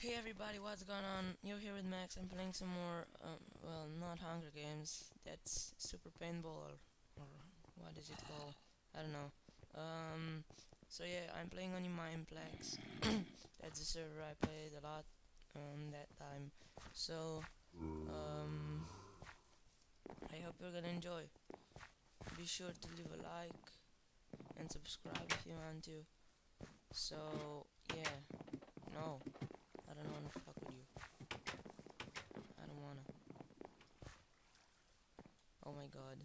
Hey everybody, what's going on? You're here with Max. I'm playing some more, well, not Hunger Games. That's Super Paintball or what is it called? I don't know. So yeah, I'm playing on Mineplex. That's the server I played a lot that time. So, um, I hope you're gonna enjoy. Be sure to leave a like and subscribe if you want to. So, yeah, no, I don't wanna fuck with you. I don't wanna. Oh my god.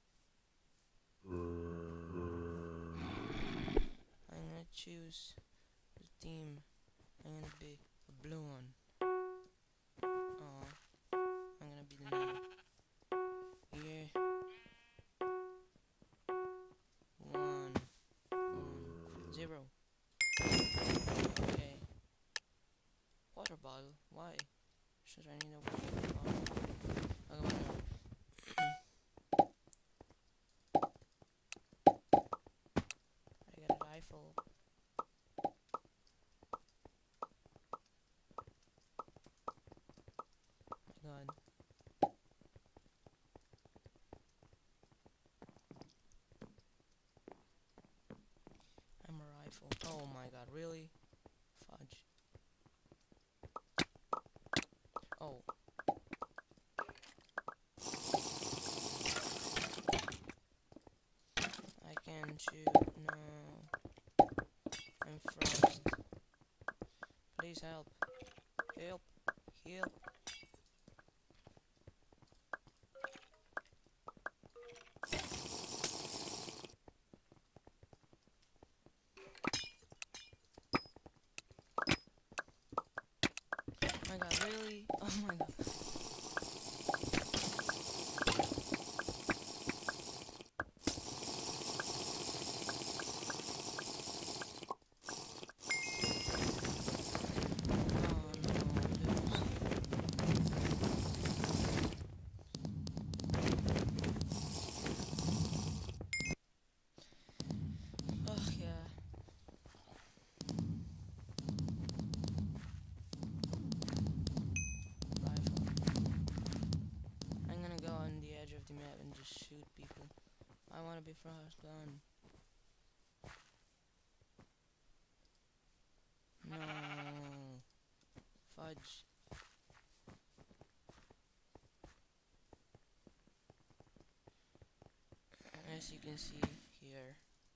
I'm gonna choose the team. I'm gonna be a blue one. Oh, I'm gonna be the name. Year 110. Okay. Water bottle. Why? Should I need a water bottle? Okay, I got a rifle. My god. I'm a rifle. Oh my god, really? Fudge. Oh. I can shoot. No. I'm frost. Please help. Help. Help. Oh my god, really? Oh my god. Oh no, oh yeah. Rifle. I'm gonna go on the edge of the map and just shoot people. I wanna be frost gun. No. Fudge. As you can see here,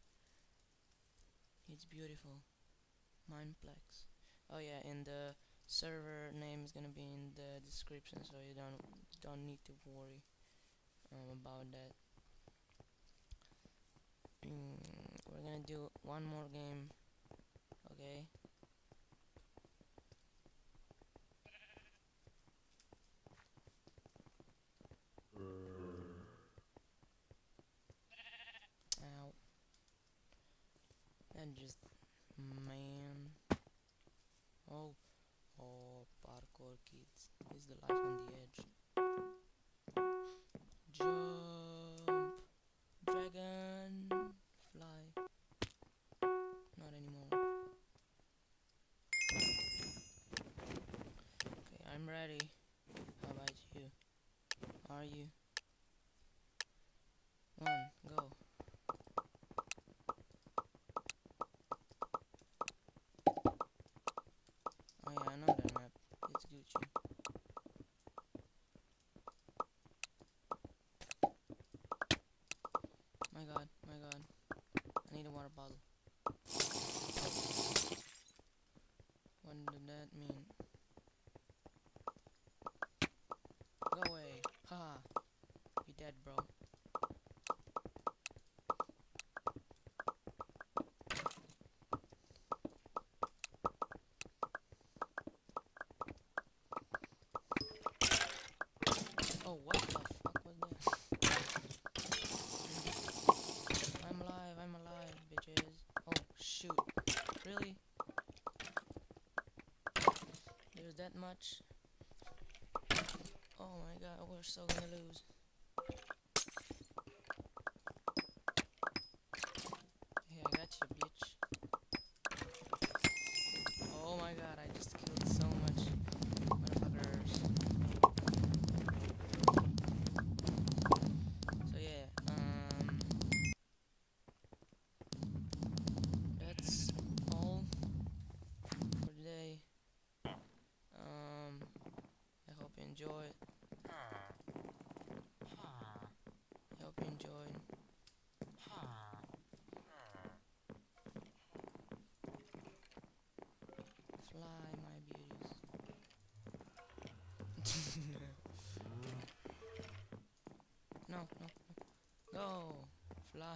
it's beautiful. Mineplex. Oh yeah, and the server name is gonna be in the description, so you don't need to worry about that. We're gonna do one more game, okay? Ow. And just man. Oh, oh, parkour kids is the life on the edge. Jump, dragon, fly. Not anymore. Okay, I'm ready. How about you? Are you? One, go. Oh yeah, I know that map. It's Gucci. My god, my god. I need a water bottle. What did that mean? Go away. Haha. You dead, bro. Oh, what the fuck was that? I'm alive, bitches. Oh, shoot. Really? There's that much? Oh my god, we're so gonna lose. Hey, I got you, bitch. Oh my god, I just killed so much enjoy. Hope you enjoyed. Fly, my beauties. No, no, no. Go! Fly.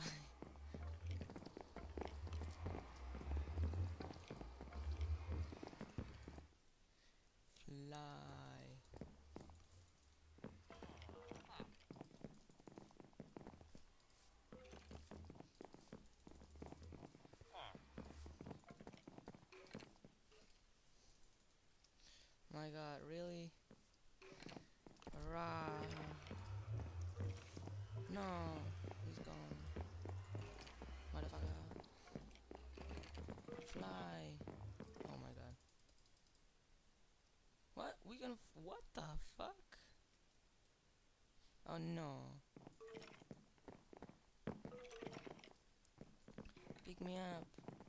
Fly. My god, really? Rah. No, he's gone. Motherfucker. Fly. Oh my god. What? We gonna. What the fuck? Oh no. Pick me up.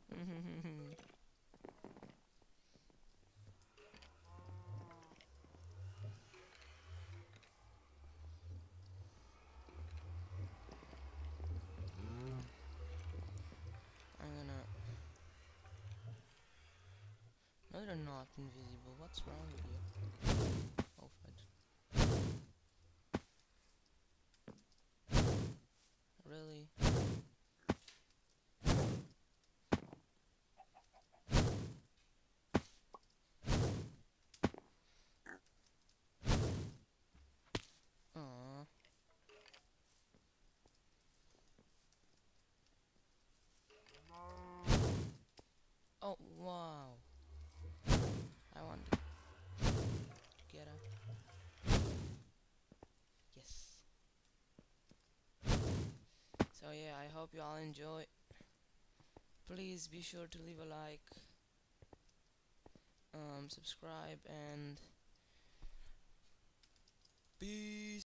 I'm gonna. No, they're not invisible. What's wrong with you? Oh, fudge. Really? Aww. Oh, wow. I want to get up. Yes. So yeah, I hope you all enjoy. Please be sure to leave a like, subscribe, and peace.